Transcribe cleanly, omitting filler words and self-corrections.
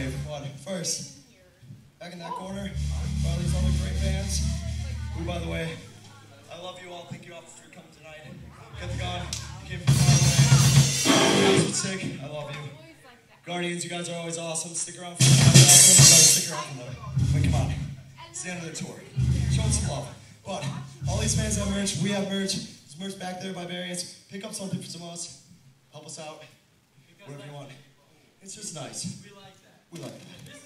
rave. But first, back in that corner, for all these other great bands, who, by the way, I love you all. Thank you all for coming tonight. Get the gun. You came from far away. You guys are sick. I love you. Guardians, you guys are always awesome. Stick around for the stick around for the. Wait, come on. It's the end of the tour. Show them some love. But all these fans have merch. We have merch. There's merch back there by Variants. Pick up something for some of us. Help us out. Whatever you want. It's just nice. We like that. We like that.